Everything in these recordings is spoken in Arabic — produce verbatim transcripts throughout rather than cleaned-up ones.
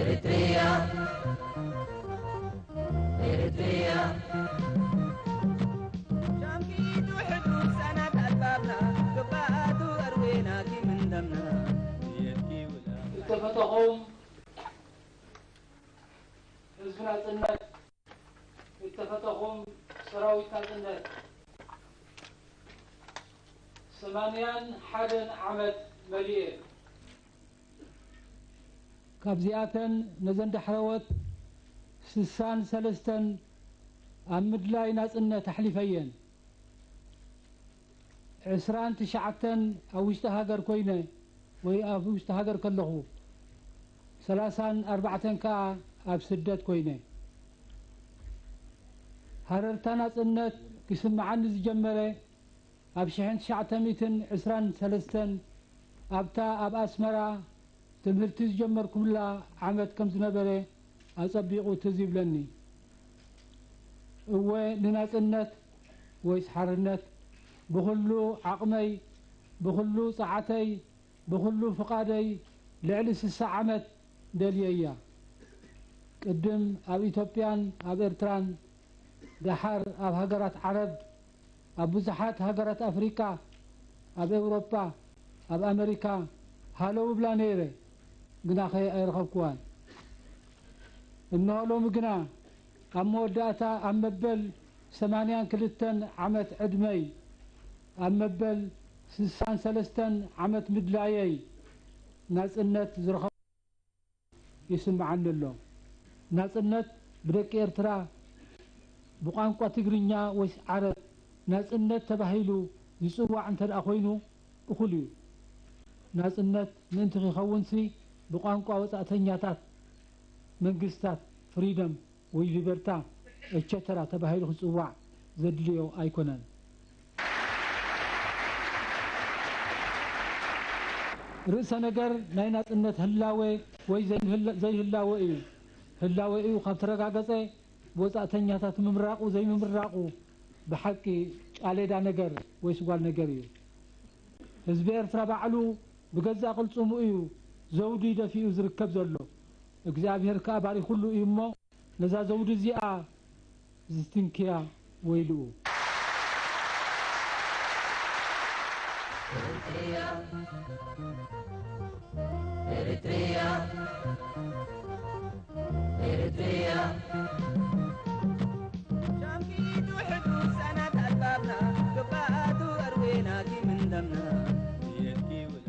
إريتريا إريتريا شامكيد وحدود سنة ألبابنا قبات وأروينا كي من دمنا يبكي ولا اتفقهم حزبنا النت اتفقهم سراويتنا النت ثمانيان حدن عمد مليئ كابزياتن نزند حروت سسان سلستن أمدلاي ناس إنه تحليفين عسران تشعتن أو اشتهاجر كوينة وي أو اشتهاجر كله ثلاثان أربعتن كا أب سدت كوينة هررتان ناس إنه كسم عنز جمرة أب شحن شعتميتن عسران سلستن أبتا أب أسمرا تمهرت تجمر كلها عمد كم زنبرة أصبيقو تزيب لني هو لناس النت ويسحر النت بخلو عقمي بخلو ساعتي بخلو فقادي لعلس الساعمت دليا قدم أب إثيوبيان أب إرتران دحر أب هجرات عرب أب بزحات هجرات أفريقيا أب أوروبا أب أمريكا هالو بلانيري قنا خي أيرخبكوان إنه لو مقنا أمو داتا أمبل ثمانيان كلتن عمت عدمي أمبل سسان سلستن عمت مدلايي ناس النت زرخ يسمع عن الله ناس النت بريك إرترا بقانقوة تقرينيا ويس عرب ناس النت تبهيلو يسوى عن تلأخوينو أخليو ناس النت ننتخي خونسي بقانقوة وسأتنياتات منقستات فريدم ويليبرتا اتشترا تبهيلو خصوع زدليو ايكونان رئيس نجر ناينات النت هلاوي وي زي هلاوي ايو هلاوي ايو خبترقا قصي بوزاتنياتات ممراقو زي ممراقو بحقي عليدا نجر ويسوال نجر ايو حزب إرترا بعلو بقزا قلصومو ايو زودي دفيو زركب زلو እግዚአብሔር ከአባሪ ሁሉ ይሞ ለዛ ዘውድ ዚአ ዝትንኪያ ወይሉ إريتريا إريتريا إريتريا شامكيد وحدود سنة ألبابنا قبات وأروينا كي من دمنا يبكي ولا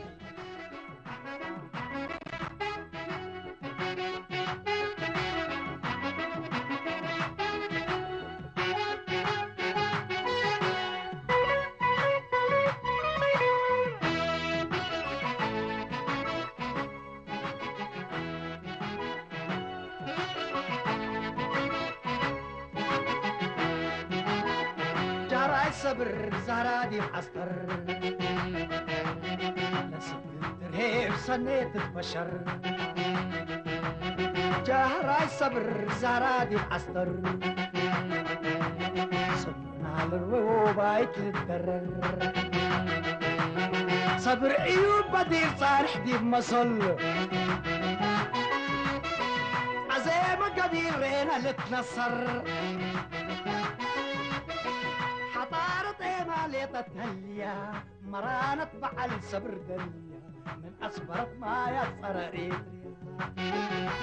صبر زهرادي عسكر لسبت ترهيب صنيت البشر جهراي صبر زهرادي عسكر صبرنا للربايت للدرر صبر ايوب بدير صالح دي بمصل عزيمة قدير رينا لتنصر مالية تهليا مرانة بعل صبر دليا من أصبرت ما يصر إيدريا